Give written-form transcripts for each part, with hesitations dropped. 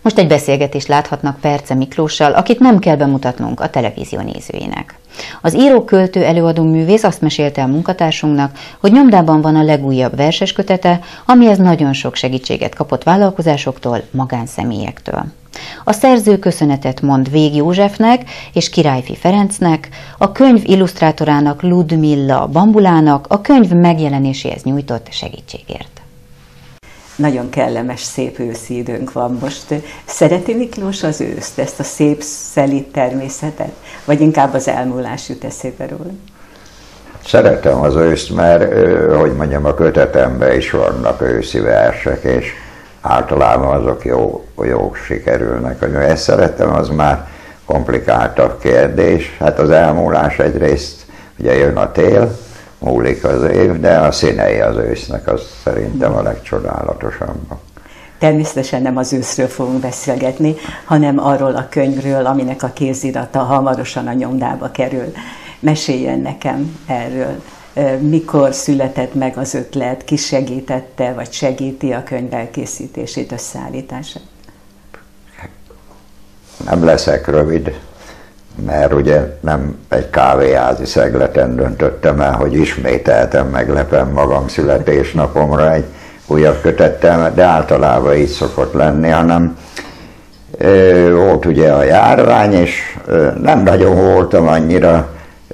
Most egy beszélgetést láthatnak Perce Miklóssal, akit nem kell bemutatnunk a televízió nézőinek. Az író-költő előadó művész azt mesélte a munkatársunknak, hogy nyomdában van a legújabb verseskötete, amihez nagyon sok segítséget kapott vállalkozásoktól, magánszemélyektől. A szerző köszönetet mond Vég Józsefnek és Királyfi Ferencnek, a könyv illusztrátorának Ludmilla Bambulának a könyv megjelenéséhez nyújtott segítségért. Nagyon kellemes, szép őszi időnk van most. Szereti Miklós az őszt, ezt a szép, szelíd természetet? Vagy inkább az elmúlás jut eszébe róla? Szeretem az őszt, mert, hogy mondjam, a kötetemben is vannak őszi versek, és általában azok jók sikerülnek. Hogy ezt szeretem, az már komplikáltabb kérdés. Hát az elmúlás egyrészt, ugye jön a tél, múlik az év, de a színei az ősznek, az szerintem a legcsodálatosabb. Természetesen nem az őszről fogunk beszélgetni, hanem arról a könyvről, aminek a kézirata hamarosan a nyomdába kerül. Meséljen nekem erről. Mikor született meg az ötlet, ki segítette, vagy segíti a könyv elkészítését, összeállítását? Nem leszek rövid, mert ugye nem egy kávéházi szegleten döntöttem el, hogy ismételten meglepem magam születésnapomra egy újabb kötettel, de általában így szokott lenni, hanem volt ugye a járvány, és nem nagyon voltam annyira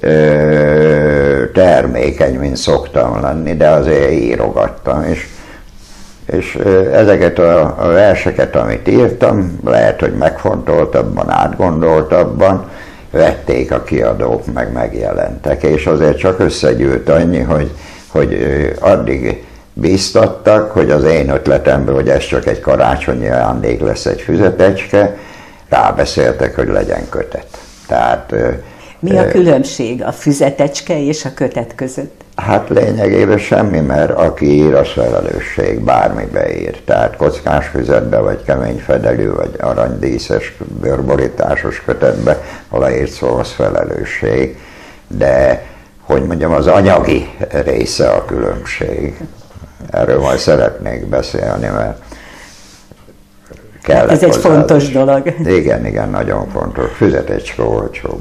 termékeny, mint szoktam lenni, de azért írogattam, és ezeket a verseket, amit írtam, lehet, hogy megfontoltabban, átgondoltabban vették a kiadók, meg megjelentek, és azért csak összegyűlt annyi, hogy addig bíztattak, hogy az én ötletemből, hogy ez csak egy karácsonyi ajándék lesz, egy füzetecske, rábeszéltek, hogy legyen kötet. Tehát, mi a különbség a füzetecske és a kötet között? Hát lényegében semmi, mert aki ír, az felelősség, bármibe ír. Tehát kockás füzetbe, vagy kemény fedelű, vagy aranydíszes, bőrborításos kötetbe, valahogy szó, az felelősség. De, hogy mondjam, az anyagi része a különbség. Erről majd szeretnék beszélni, mert kellett. Ez egy fontos dolog. Igen, nagyon fontos. Füzetecske olcsó.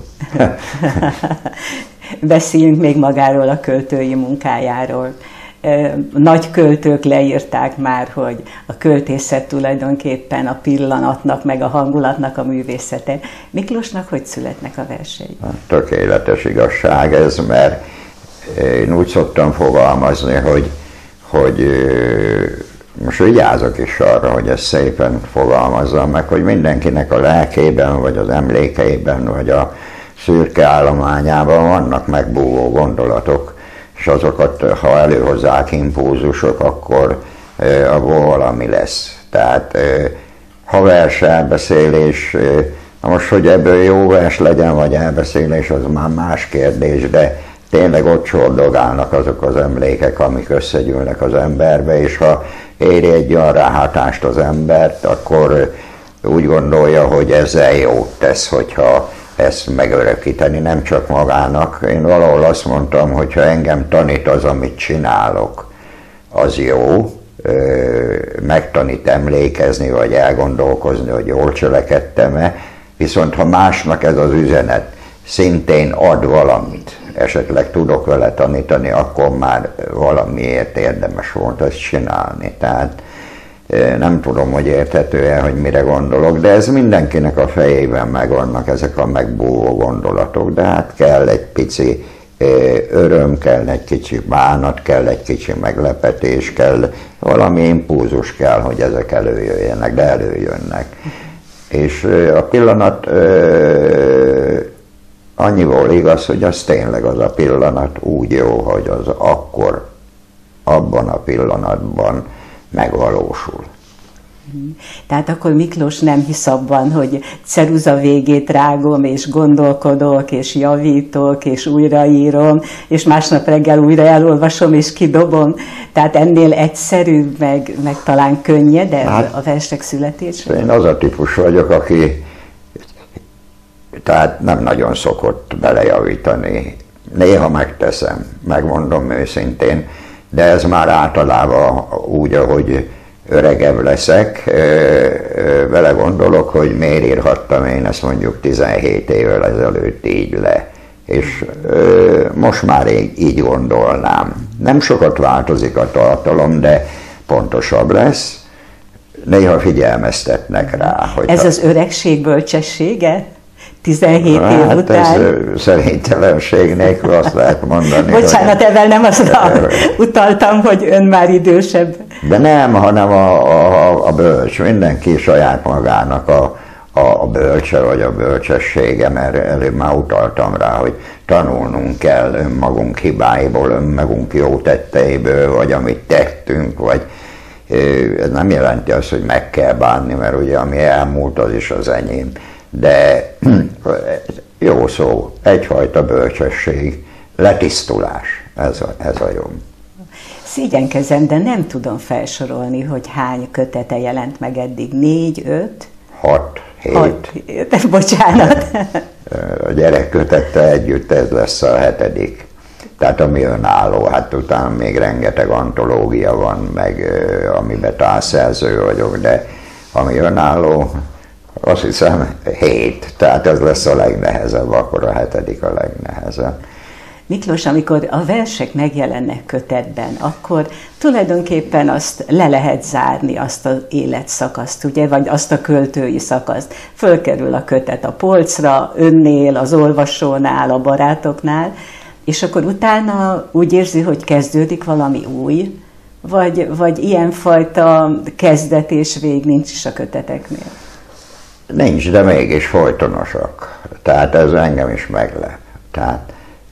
Beszéljünk még magáról a költői munkájáról. Nagy költők leírták már, hogy a költészet tulajdonképpen a pillanatnak, meg a hangulatnak a művészete. Miklósnak hogy születnek a versei? Tökéletes igazság ez, mert én úgy szoktam fogalmazni, hogy most vigyázok is arra, hogy ezt szépen fogalmazzam meg, hogy mindenkinek a lelkében, vagy az emlékeiben, vagy a szürke állományában vannak megbúvó gondolatok, és azokat, ha előhozzák impulzusok, akkor abból valami lesz. Tehát ha vers, elbeszélés, most, hogy ebből jó vers legyen, vagy elbeszélés, az már más kérdés, de tényleg ott csordogálnak azok az emlékek, amik összegyűlnek az emberbe, és ha éri egy olyan ráhatást az embert, akkor úgy gondolja, hogy ezzel jót tesz, hogyha ezt megörökíteni, nem csak magának. Én valahol azt mondtam, hogy ha engem tanít az, amit csinálok, az jó, megtanít emlékezni, vagy elgondolkozni, hogy jól cselekedtem-e, viszont ha másnak ez az üzenet szintén ad valamit, esetleg tudok vele tanítani, akkor már valamiért érdemes volt ezt csinálni. Tehát nem tudom, hogy érthető-e, hogy mire gondolok, de ez mindenkinek a fejében megvannak ezek a megbúvó gondolatok, de hát kell egy pici öröm, kell egy kicsi bánat, kell egy kicsi meglepetés, kell valami impulzus kell, hogy ezek előjöjjenek, de előjönnek. És a pillanat annyiból igaz, hogy az tényleg az a pillanat úgy jó, hogy az akkor, abban a pillanatban megvalósul. Tehát akkor Miklós nem hisz abban, hogy ceruza végét rágom, és gondolkodok, és javítok, és újraírom, és másnap reggel újra elolvasom, és kidobom. Tehát ennél egyszerűbb, meg talán könnyedebb a versek születése? Én az a típus vagyok, aki tehát nem nagyon szokott belejavítani. Néha megteszem, megmondom őszintén, de ez már általában úgy, ahogy öregebb leszek, vele gondolok, hogy miért írhattam én ezt mondjuk 17 évvel ezelőtt így le. És most már így gondolnám. Nem sokat változik a tartalom, de pontosabb lesz. Néha figyelmeztetnek rá. Hogy ez az öregség bölcsessége? 17 év után? Ez szerintelenség nélkül azt lehet mondani. Bocsánat, ezzel nem azra utaltam, hogy ön már idősebb. De nem, hanem a bölcs. Mindenki saját magának a bölcse vagy a bölcsessége, mert előbb már utaltam rá, hogy tanulnunk kell önmagunk hibáiból, önmagunk jó tetteiből, vagy amit tettünk, vagy ez nem jelenti azt, hogy meg kell bánni, mert ugye ami elmúlt, az is az enyém. De jó szó, egyfajta bölcsesség, letisztulás, ez a jó. Szégyenkezem, de nem tudom felsorolni, hogy hány kötete jelent meg eddig. 4, 5? 6, 7. Bocsánat. A gyerekkötettel együtt ez lesz a 7. Tehát ami önálló, hát utána még rengeteg antológia van, meg amiben társzerző vagyok, de ami önálló, azt hiszem 7, tehát ez lesz a legnehezebb, akkor a 7. a legnehezebb. Miklós, amikor a versek megjelennek kötetben, akkor tulajdonképpen azt le lehet zárni, azt az életszakaszt, ugye, vagy azt a költői szakaszt. Fölkerül a kötet a polcra, önnél, az olvasónál, a barátoknál, és akkor utána úgy érzi, hogy kezdődik valami új, vagy ilyenfajta kezdet és vég nincs is a köteteknél? Nincs, de mégis folytonosak. Tehát ez engem is meglep. Tehát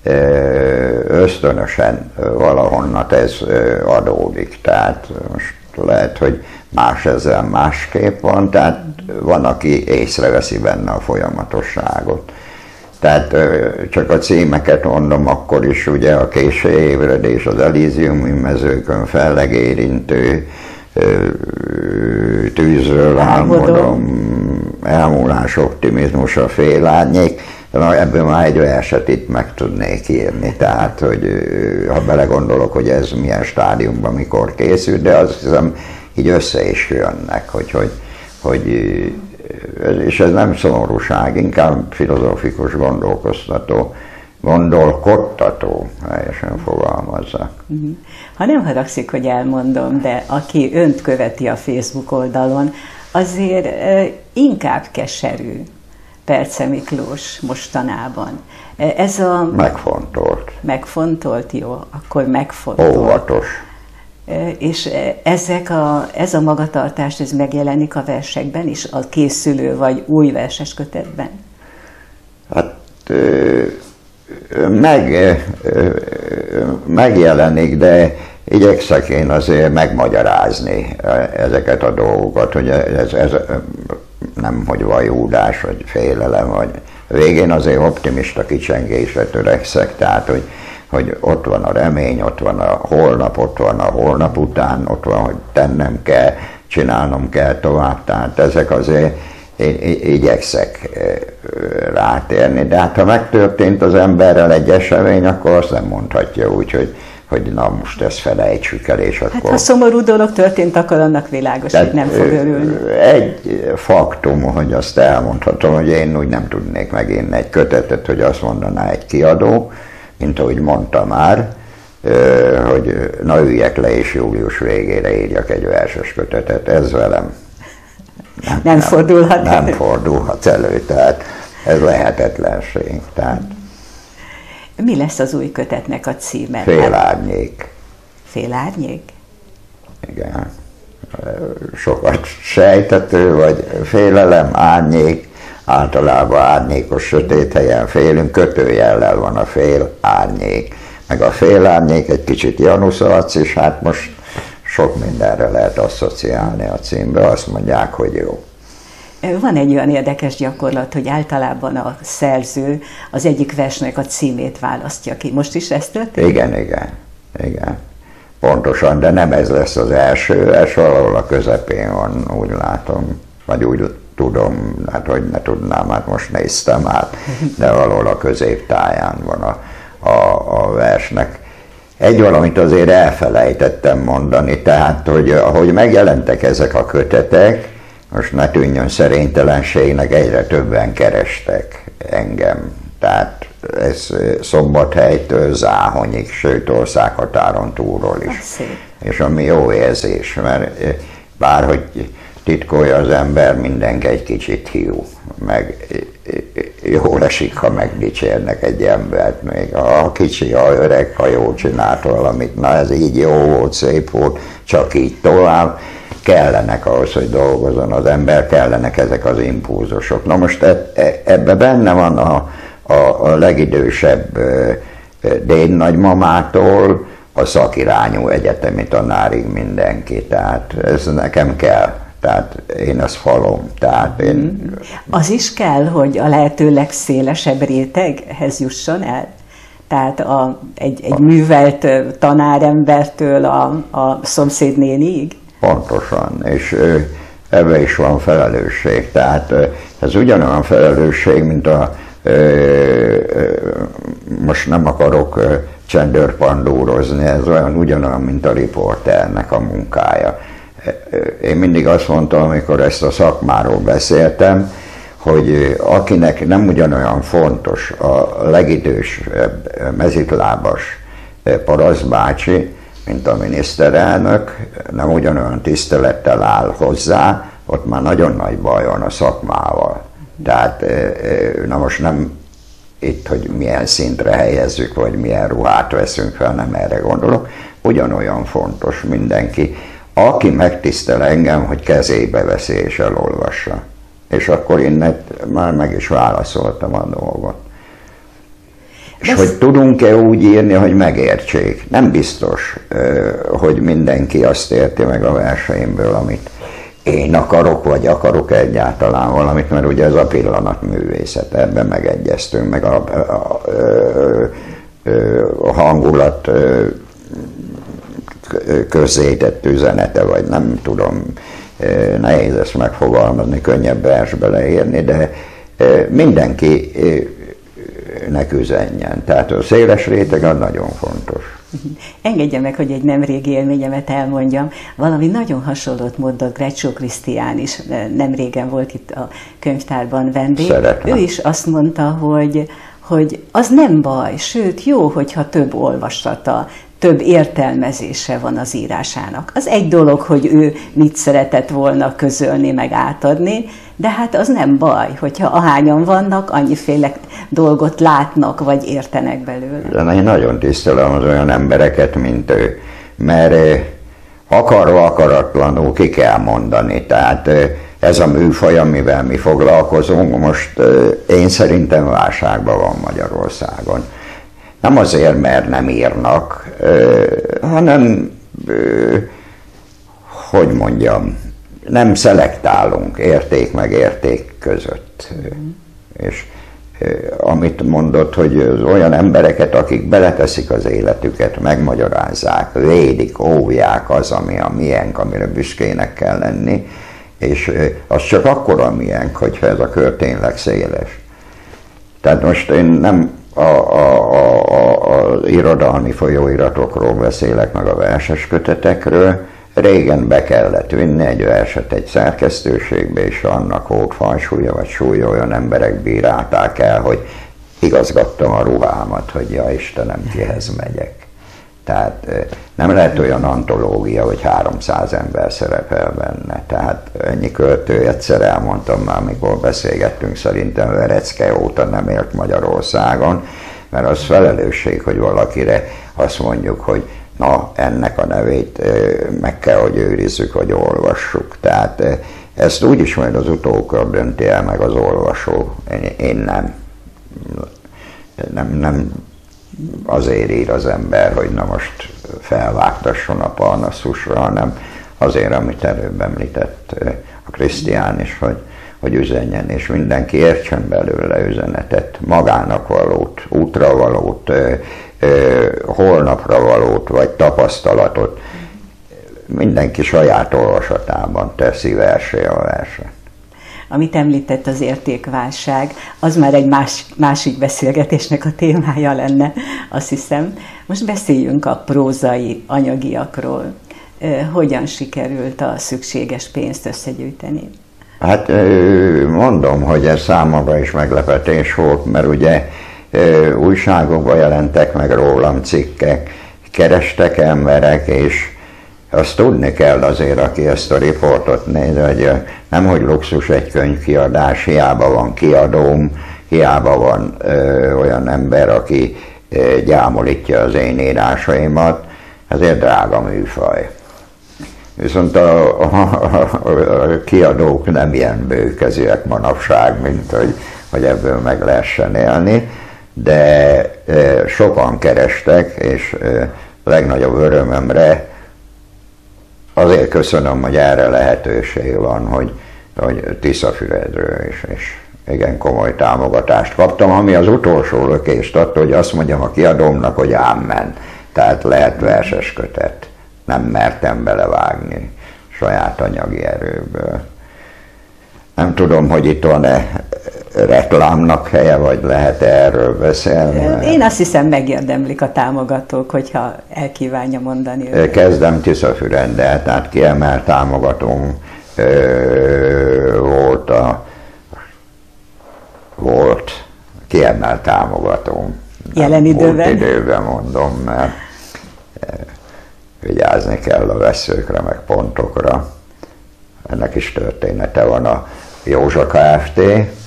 ösztönösen valahonnat ez adódik. Tehát most lehet, hogy más ezzel másképp van, tehát van, aki észreveszi benne a folyamatosságot. Tehát csak a címeket mondom, akkor is ugye a Késő ébredés, az Elíziumi mezőkön, Fellegérintő, Tűzről álmodom, Elmúlás, optimizmus, a Félárnyék, ebből már egy verset itt meg tudnék írni, tehát hogy ha belegondolok, hogy ez milyen stádiumban mikor készült, de azt hiszem így össze is jönnek, hogy és ez nem szomorúság, inkább filozófikus gondolkodtató, helyesen fogalmazzak. Ha nem haragszik, hogy elmondom, de aki önt követi a Facebook oldalon, azért inkább keserű Perce Miklós mostanában. Ez a... Megfontolt. Megfontolt, jó, akkor megfontolt. Óvatos. És ez a magatartás, ez megjelenik a versekben is, a készülő vagy új verses kötetben? Hát megjelenik, de igyekszek én azért megmagyarázni ezeket a dolgokat, hogy ez nem hogy vajúdás, vagy félelem, vagy végén azért optimista kicsengésre törekszek, tehát hogy ott van a remény, ott van a holnap, ott van a holnap után, ott van, hogy tennem kell, csinálnom kell tovább, tehát ezek azért igyekszek rátérni, de hát ha megtörtént az emberrel egy esemény, akkor azt nem mondhatja úgy, hogy na most ezt felejtsük el, és akkor... Hát ha szomorú dolog történt, akkor annak világos, hogy nem fog örülni. Egy faktum, hogy azt elmondhatom, hogy én úgy nem tudnék megírni egy kötetet, hogy azt mondaná egy kiadó, mint ahogy mondta már, hogy na üljek le, és július végére írjak egy verses kötetet, ez velem nem fordulhat elő. Nem fordulhat elő, tehát ez lehetetlenség. Tehát. Mi lesz az új kötetnek a címe? Félárnyék. Félárnyék? Igen. Sokat sejtető, vagy félelem, árnyék, általában árnyékos sötét helyen félünk, kötőjellel van a fél árnyék. Meg a félárnyék egy kicsit Janus arc, és hát most sok mindenre lehet asszociálni a címbe, azt mondják, hogy jó. Van egy olyan érdekes gyakorlat, hogy általában a szerző az egyik versnek a címét választja ki. Most is ez történik? Igen. Pontosan, de nem ez lesz az első vers, valahol a közepén van, úgy látom, vagy úgy tudom, hát hogy ne tudnám, hát most néztem át, de valahol a középtáján van a versnek. egy valamit azért elfelejtettem mondani, tehát, hogy ahogy megjelentek ezek a kötetek, most ne tűnjön szerénytelenségnek, egyre többen kerestek engem. Tehát ez Szombathelytől Záhonyig, sőt országhatáron túlról is. És ami jó érzés, mert bárhogy titkolja az ember, mindenki egy kicsit hiú, meg jól esik, ha megdicsérnek egy embert, még a kicsi, a öreg, ha jól csinált valamit, na ez így jó volt, szép volt, csak így tovább, kellenek ahhoz, hogy dolgozzon az ember, kellenek ezek az impulzusok. Na most ebben benne van a legidősebb dédnagymamától a szakirányú egyetemi tanárig mindenki, tehát ez nekem kell. Tehát én ezt hallom. Tehát Az is kell, hogy a lehető legszélesebb réteghez jusson el? Tehát egy művelt tanárembertől a szomszédnéniig? Pontosan, és ebben is van felelősség. Tehát ez ugyanolyan felelősség, mint most nem akarok csendőrpandúrozni, ez ugyanolyan, mint a riporternek a munkája. Én mindig azt mondtam, amikor ezt a szakmáról beszéltem, hogy akinek nem ugyanolyan fontos a legidősebb mezitlábas parasztbácsi, mint a miniszterelnök, nem ugyanolyan tisztelettel áll hozzá, ott már nagyon nagy baj van a szakmával. Tehát na most nem itt, hogy milyen szintre helyezzük, vagy milyen ruhát veszünk fel, nem erre gondolok, ugyanolyan fontos mindenki, aki megtisztel engem, hogy kezébe veszi és elolvassa. És akkor én már meg is válaszoltam a dolgot. És hogy tudunk-e úgy írni, hogy megértsék? Nem biztos, hogy mindenki azt érti meg a verseimből, amit én akarok, vagy akarok egyáltalán valamit, mert ugye ez a pillanatművészet, ebben megegyeztünk, meg a hangulat közzétett üzenete, vagy nem tudom, nehéz ezt megfogalmazni, könnyebb versbe leírni, de mindenkinek üzenjen. Tehát a széles réteg az nagyon fontos. Engedje meg, hogy egy nemrégi élményemet elmondjam. Valami nagyon hasonlót mondott Grecso Krisztián is, nem régen volt itt a könyvtárban vendég. Szeretem. Ő is azt mondta, hogy az nem baj, sőt jó, hogyha több olvasata, több értelmezése van az írásának. Az egy dolog, hogy ő mit szeretett volna közölni, meg átadni, de hát az nem baj, hogyha ahányan vannak, annyiféle dolgot látnak, vagy értenek belőle. De én nagyon tisztelem az olyan embereket, mint ő, mert akarva akaratlanul ki kell mondani. Tehát ez a műfaj, amivel mi foglalkozunk, most én szerintem válságban van Magyarországon. Nem azért, mert nem írnak, hanem, hogy mondjam, nem szelektálunk érték meg érték között. És amit mondott, hogy az olyan embereket, akik beleteszik az életüket, megmagyarázzák, védik, óvják az, ami a miénk, amire büszkének kell lenni, és az csak akkor a miénk, hogyha ez a kör tényleg széles. Tehát most én nem az irodalmi folyóiratokról beszélek, meg a verses kötetekről. Régen be kellett vinni egy verset egy szerkesztőségbe, és annak volt fajsúlya vagy súlya, olyan emberek bírálták el, hogy igazgattam a ruhámat, hogy ja Istenem, kihez megyek. Tehát nem lehet olyan antológia, hogy 300 ember szerepel benne. Tehát ennyi költő, egyszer elmondtam már, amikor beszélgettünk, szerintem Verecke óta nem élt Magyarországon, mert az felelősség, hogy valakire azt mondjuk, hogy na, ennek a nevét meg kell, hogy őrizzük, vagy olvassuk. Tehát ezt úgyis majd az utókor dönti el meg az olvasó. Én nem azért ír az ember, hogy na most felvágtasson a Parnasszusra, hanem azért, amit előbb említett a Krisztián is, hogy üzenjen, és mindenki értsen belőle üzenetet, magának valót, útra valót, holnapra valót, vagy tapasztalatot. Mindenki saját olvasatában teszi versé a verset. amit említett, az értékválság, az már egy másik beszélgetésnek a témája lenne, azt hiszem. Most beszéljünk a prózai anyagiakról. Hogyan sikerült a szükséges pénzt összegyűjteni? Hát mondom, hogy ez számomra is meglepetés volt, mert ugye újságokban jelentek meg rólam cikkek, kerestek emberek, és azt tudni kell azért, aki ezt a riportot néz, hogy nem, hogy luxus egy könyvkiadás, hiába van kiadóm, hiába van olyan ember, aki gyámolítja az én írásaimat, ezért drága műfaj. Viszont a kiadók nem ilyen bőkezűek manapság, mint hogy ebből meg lehessen élni, de sokan kerestek, és legnagyobb örömömre azért köszönöm, hogy erre lehetőség van, hogy Tiszafüredről is, és igen komoly támogatást kaptam, ami az utolsó lökést adta, hogy azt mondjam a kiadómnak, hogy ámen, tehát lehet verses kötet. Nem mertem belevágni saját anyagi erőből. Nem tudom, hogy itt van-e reklámnak helye, vagy lehet erről beszélni? Én azt hiszem, megérdemlik a támogatók, hogyha elkívánja mondani. Kezdem Tiszafüreddel, tehát kiemelt támogatóm volt kiemelt támogatóm. Jelen időben? Múlt időben mondom, mert vigyázni kell a veszőkre, meg pontokra. Ennek is története van. A Józsa Kft.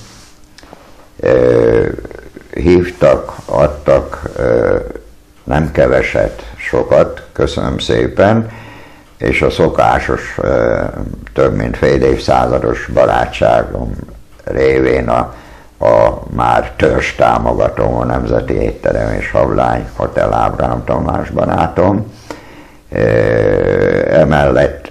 Hívtak, adtak nem keveset, sokat, köszönöm szépen, és a szokásos, több mint fél évszázados barátságom révén a már törzs támogatóm, a Nemzeti Étterem és Hablány Hotel Ábrahám Tamás barátom. Emellett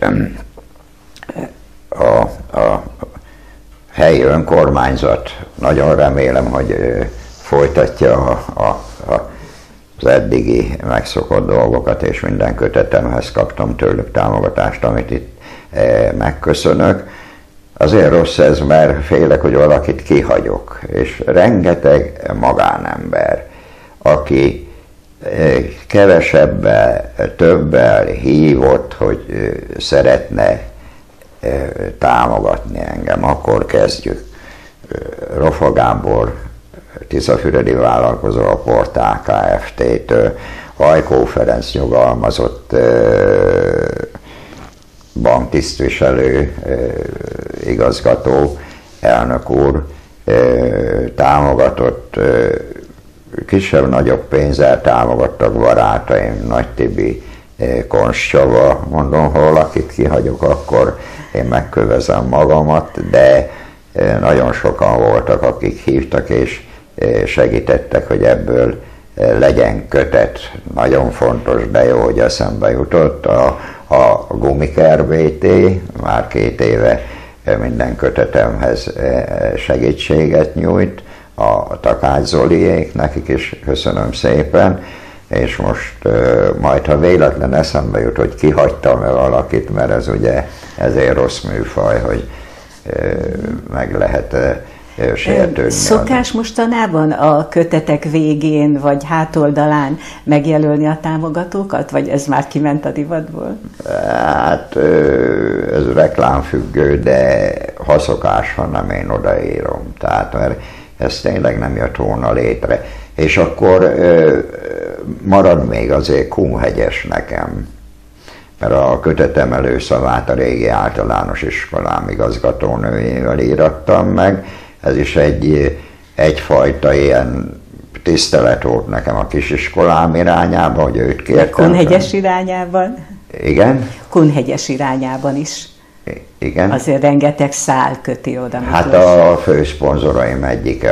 a helyi önkormányzat, nagyon remélem, hogy folytatja az eddigi megszokott dolgokat, és minden kötetemhez kaptam tőlük támogatást, amit itt megköszönök. Azért rossz ez, mert félek, hogy valakit kihagyok, és rengeteg magánember, aki kevesebbel, többel hívott, hogy szeretne támogatni engem, akkor kezdjük. Rofa Gábor, tiszafüredi vállalkozó, a Portál Kft-től, Ajkó Ferenc nyugalmazott banktisztviselő, igazgató, elnök úr támogatott, kisebb-nagyobb pénzzel támogattak barátaim, Nagy Tibi, Konst Csaba, mondom, ha valakit kihagyok, akkor én megkövezem magamat, de nagyon sokan voltak, akik hívtak és segítettek, hogy ebből legyen kötet. Nagyon fontos, de jó, hogy eszembe jutott a Gumiker BT, már 2 éve minden kötetemhez segítséget nyújt, a Takács Zoliék, nekik is köszönöm szépen, és most majd, ha véletlen eszembe jut, hogy kihagytam-e valakit, mert ez ugye ezért rossz műfaj, hogy meg lehet sértődni. Szokás mostanában a kötetek végén vagy hátoldalán megjelölni a támogatókat, vagy ez már kiment a divatból? Hát ez reklámfüggő, de ha szokás, ha nem, én odaírom. Tehát, mert ez tényleg nem jött volna létre. És akkor marad még azért Kunhegyes nekem, mert a kötetem előszavát a régi általános iskolám igazgatónőjével írattam meg. Ez is egyfajta ilyen tisztelet volt nekem a kisiskolám irányában, hogy őt kértem. Kunhegyes irányában? Igen? Kunhegyes irányában is. Igen. Azért rengeteg szál köti oda. Hát a főszponzoraim egyike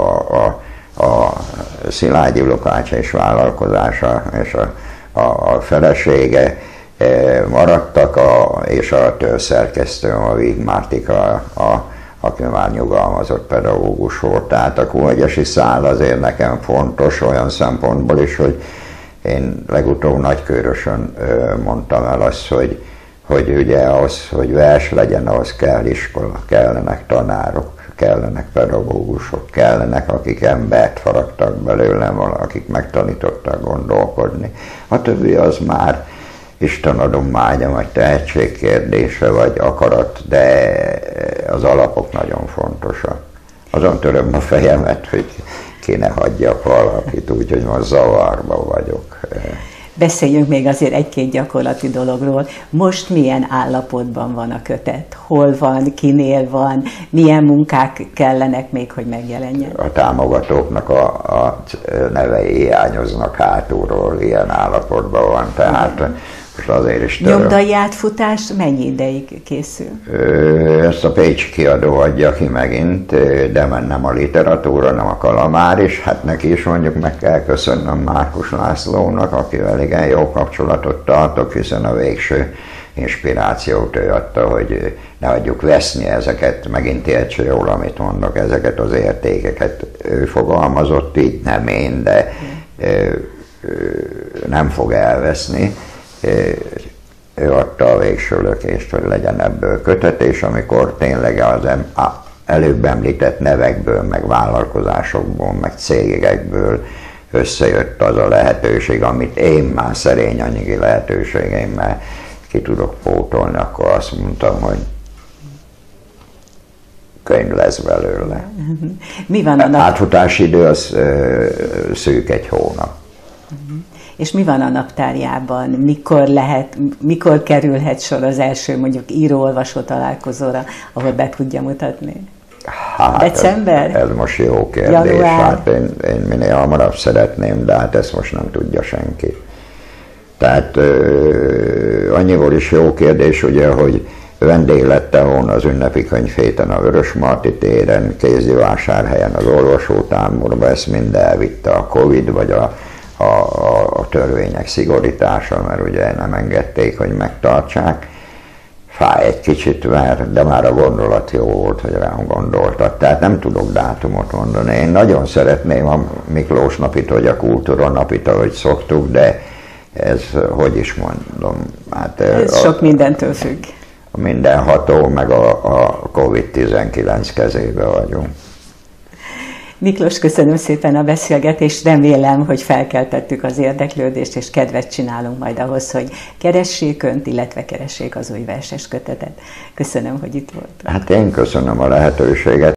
a Szilágyi Lukács és vállalkozása, és a felesége maradtak, és a szerkesztőm, a Víg Mártika, aki már nyugalmazott pedagógus volt. Tehát a kunhegyesi szál azért nekem fontos olyan szempontból is, hogy én legutóbb Nagykőrösön mondtam el azt, hogy ugye az, hogy vers legyen, ahhoz kell iskola, kellenek tanárok, kellenek pedagógusok, kellenek, akik embert faragtak belőle, akik megtanítottak gondolkodni. A többi az már Isten adománya, vagy tehetség kérdése, vagy akarat, de az alapok nagyon fontosak. Azon töröm a fejemet, hogy ki ne hagyjak valakit, úgyhogy most zavarba vagyok. Beszéljünk még azért egy-két gyakorlati dologról. Most milyen állapotban van a kötet? Hol van, kinél van, milyen munkák kellenek még, hogy megjelenjen? A támogatóknak a nevei hiányoznak hátulról, ilyen állapotban van, tehát most azért is töröm. Nyomdai átfutás mennyi ideig készül? Ezt a Pécsi kiadó adja ki megint, de nem a literatúra, nem a Kalamár is. Hát neki is mondjuk meg kell köszönnöm Márkus Lászlónak, akivel igen jó kapcsolatot tartok, hiszen a végső inspirációt ő adta, hogy ne hagyjuk veszni ezeket, megint értse jól, amit mondok, ezeket az értékeket. Ő fogalmazott így, nem én, de nem fog elveszni. Ő adta a végső lökést, hogy legyen ebből kötet, és amikor tényleg az előbb említett nevekből, meg vállalkozásokból, meg cégekből összejött az a lehetőség, amit én már szerény anyagi lehetőségeimmel ki tudok pótolni, akkor azt mondtam, hogy könyv lesz belőle. Mi van a átfutási idő az szűk egy hónap. És mi van a naptárjában? Mikor kerülhet sor az első mondjuk író-olvasó találkozóra, ahol be tudja mutatni? Hát December? Ez most jó kérdés. Január? Hát én minél hamarabb szeretném, de hát ezt most nem tudja senki. Tehát annyiból is jó kérdés, ugye, hogy vendég lettem volna az ünnepi könyvhéten a Vörösmarty téren, Kézdivásárhelyen, az olvasótáborban, ezt mind elvitte a Covid, vagy a törvények szigorítása, mert ugye nem engedték, hogy megtartsák. Fáj egy kicsit, de már a gondolat jó volt, hogy rám gondoltak. Tehát nem tudok dátumot mondani. Én nagyon szeretném a Miklós napit, vagy a Kultúra napit, ahogy szoktuk, de ez, hogy is mondom. Hát, ez sok mindentől függ. Mindenható, meg a Covid-19 kezébe vagyunk. Miklós, köszönöm szépen a beszélgetést, remélem, hogy felkeltettük az érdeklődést, és kedvet csinálunk majd ahhoz, hogy keressék Önt, illetve keressék az új verses kötetet. Köszönöm, hogy itt volt. Hát én köszönöm a lehetőséget.